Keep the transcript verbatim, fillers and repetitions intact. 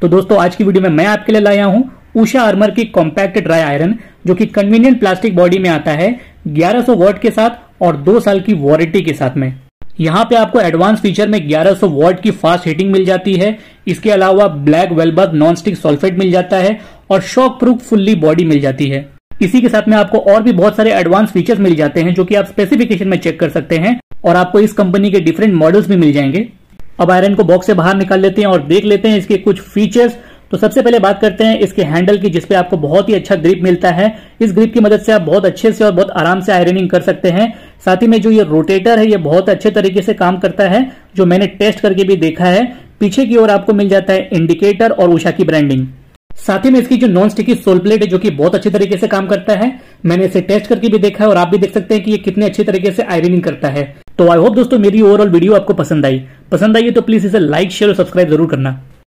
तो दोस्तों आज की वीडियो में मैं आपके लिए लाया हूं उषा आर्मर की कॉम्पैक्ट ड्राई आयरन, जो कि कन्वीनियंट प्लास्टिक बॉडी में आता है ग्यारह सौ वॉट के साथ और दो साल की वारंटी के साथ में। यहाँ पे आपको एडवांस फीचर में ग्यारह सौ वॉट की फास्ट हीटिंग मिल जाती है। इसके अलावा black Weilburger non stick soleplate मिल जाता है और शॉक प्रूफ फुल्ली बॉडी मिल जाती है। इसी के साथ में आपको और भी बहुत सारे एडवांस फीचर्स मिल जाते हैं जो कि आप स्पेसिफिकेशन में चेक कर सकते हैं और आपको इस कंपनी के डिफरेंट मॉडल्स भी मिल जाएंगे। अब आयरन को बॉक्स से बाहर निकाल लेते हैं और देख लेते हैं इसके कुछ फीचर्स। तो सबसे पहले बात करते हैं इसके हैंडल की, जिसपे आपको बहुत ही अच्छा ग्रिप मिलता है। इस ग्रिप की मदद से आप बहुत अच्छे से और बहुत आराम से आयरनिंग कर सकते हैं। साथ ही में जो ये रोटेटर है ये बहुत अच्छे तरीके से काम करता है, जो मैंने टेस्ट करके भी देखा है। पीछे की ओर आपको मिल जाता है इंडिकेटर और उषा की ब्रांडिंग। साथ ही में इसकी जो नॉन स्टिकी सोल प्लेट है जो कि बहुत अच्छे तरीके से काम करता है। मैंने इसे टेस्ट करके भी देखा है और आप भी देख सकते हैं कि ये कितने अच्छे तरीके से आयरनिंग करता है। तो आई होप दोस्तों मेरी ओवरऑल वीडियो आपको पसंद आई। पसंद आई है तो प्लीज इसे लाइक शेयर और सब्सक्राइब जरूर करना।